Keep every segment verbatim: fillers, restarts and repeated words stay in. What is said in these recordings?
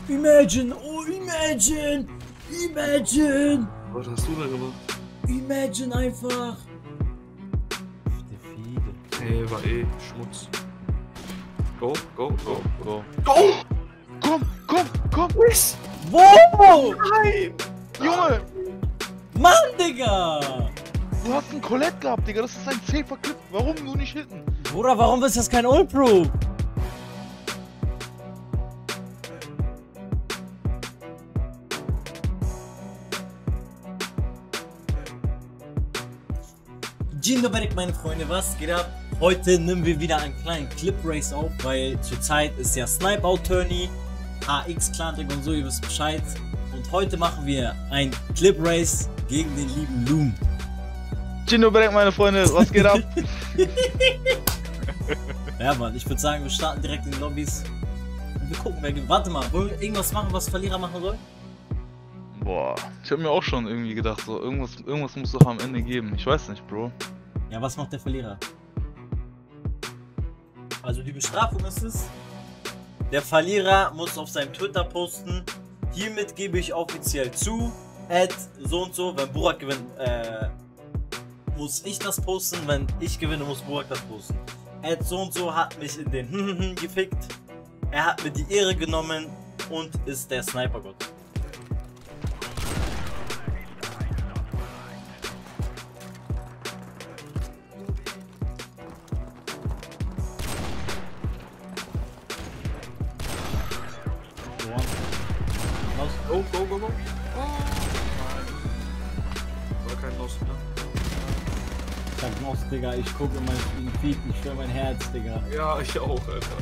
Imagine, oh imagine, imagine. Was hast du da gemacht? Imagine einfach. Hey, war eh Schmutz. Go, go, go, go. Go! Komm, komm, komm! Wow! Nein! Junge! Mann, Digga! Du hast einen Colette gehabt, Digga. Das ist ein safer Clip. Warum nur nicht hitten? Bruder, warum ist das kein Old Pro? Dzień dobry, meine Freunde, was geht ab? Heute nehmen wir wieder einen kleinen Clip Race auf, weil zurzeit ist ja Snipeout Tourney, H X Clan und so, ihr wisst Bescheid. Und heute machen wir ein Clip Race gegen den lieben Loom. Dzień dobry, meine Freunde, was geht ab? Ja, Mann, ich würde sagen, wir starten direkt in die Lobbys. Und wir gucken, wer gewinnt. Warte mal, wollen wir irgendwas machen, was Verlierer machen soll? Boah, ich habe mir auch schon irgendwie gedacht, so irgendwas, irgendwas muss doch am Ende geben. Ich weiß nicht, Bro. Ja, was macht der Verlierer? Also die Bestrafung ist es, der Verlierer muss auf seinem Twitter posten, hiermit gebe ich offiziell zu, add so und so, wenn Burak gewinnt, äh, muss ich das posten, wenn ich gewinne, muss Burak das posten. Add so und so hat mich in den gefickt, er hat mir die Ehre genommen und ist der Snipergott. Go, go, go, go. Oh. War kein Lost, ne? Ich hab Moss, Digga, ich gucke in meinen Feed, ich spür mein Herz, Digga. Ja, ich auch, Alter.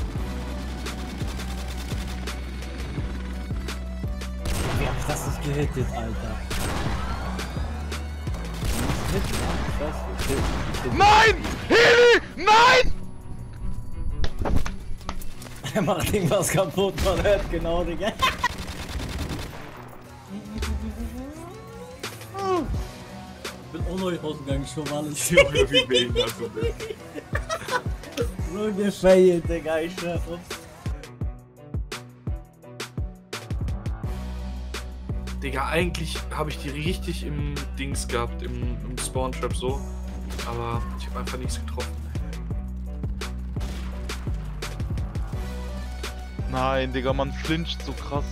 Wie hab ich das nicht gehittet, Alter? Nein! Heli! Nein! Er macht irgendwas kaputt, man hört genau, Digga. Ich bin ohne euch rausgegangen, schon mal alles. Junge, wie behindert du bist. So gefailt, Digga, ich schwör. Digga, eigentlich habe ich die richtig im Dings gehabt, im, im Spawn-Trap so. Aber ich habe einfach nichts getroffen. Nein, Digga, man flincht so krass.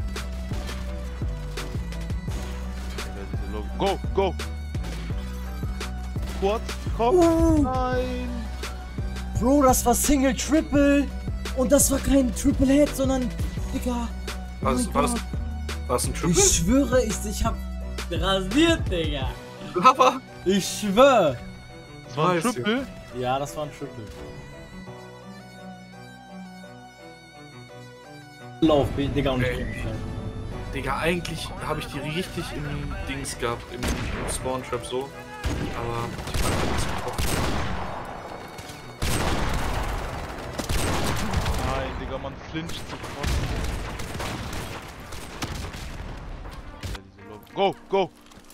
Go, go! Kurz, komm! Uh. Nein! Bro, das war Single Triple und das war kein Triple Head, sondern, Digga. Oh Was, war, das, war das ein Triple? Ich schwöre, ich, ich hab rasiert, Digga. Aber Ich schwör. Das war ein Weiß Triple? Ja, das war ein Triple. Lauf, Digga, und ich Ey. krieg mich halt. Digga, eigentlich habe ich die richtig im Dings gehabt, im, im Spawn-Trap so. Aber ich habe einfach nichts getroffen. Nein, Digga, man flincht so krass. Go, go!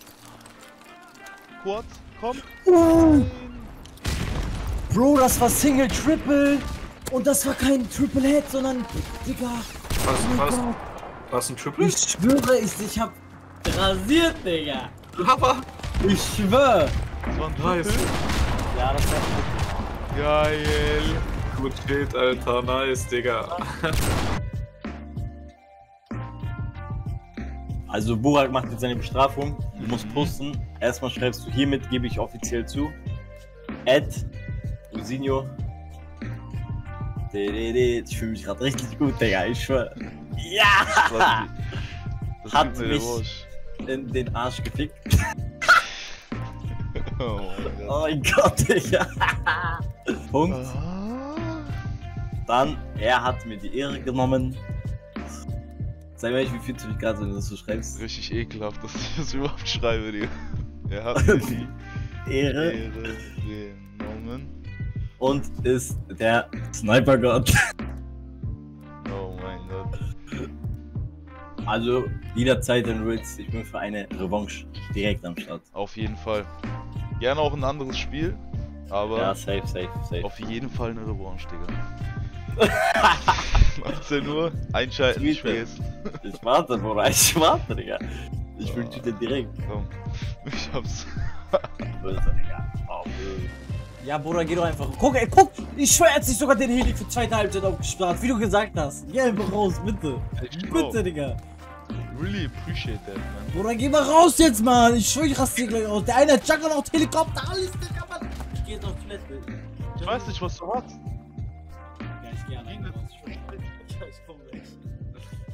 Kurz, komm! Uh. Bro, das war Single Triple und das war kein Triple Head, sondern, Digga. Was, Oh mein war, das, Gott. war das ein Triple? Ich schwöre, ich, ich hab rasiert, Digga. Aber Ich schwör. Das war ein nice. Triple? Ja, das war ein Triple. Geil! Gut steht, Alter. Nice, Digga. Also Burak macht jetzt seine Bestrafung. Du musst posten. Erstmal schreibst du, hiermit gebe ich offiziell zu. Add Usinho. Ich fühle mich gerade richtig gut, Digga, ich schwör. Ja! Das Hat gibt mir mich der Arsch. in den Arsch gefickt. Oh mein Gott. Oh mein Gott, Digga. Punkt. Ah. Dann, er hat mir die Ehre genommen. Sag mir, wie fühlst du dich gerade, wenn du das so schreibst? Richtig ekelhaft, dass ich das überhaupt schreibe, Digga. Er hat mir die Ehre. Ehre genommen. Und ist der Snipergott. Oh mein Gott. Also, jederzeit, wenn du willst, ich bin für eine Revanche direkt am Start. Auf jeden Fall. Gerne auch ein anderes Spiel, aber Ja, safe, safe, safe. auf jeden Fall eine Revanche, Digga. neunzehn Uhr, einschalten, nicht Tweeten. vergessen. Ich warte, Bruder, ich warte, Digga. Ich will dir direkt. Komm, ich hab's. Böse, Digga. Oh, böse. Ja, Bruder, geh doch einfach. Guck, ey, guck! Ich schwör, er hat sich sogar den Heli für zweite Halbzeit aufgespart, wie du gesagt hast. Geh einfach raus, bitte. Bitte, Digga. Really appreciate that, man. Bruder, geh mal raus jetzt, Mann. Ich schwör, ich raste hier gleich aus. Der eine hat Juggernaut, Helikopter, alles, Digga, Mann. Ich geh jetzt auf Toilette. Ich weiß nicht, was du hast. Ja, ich geh alleine raus. Ich komm gleich.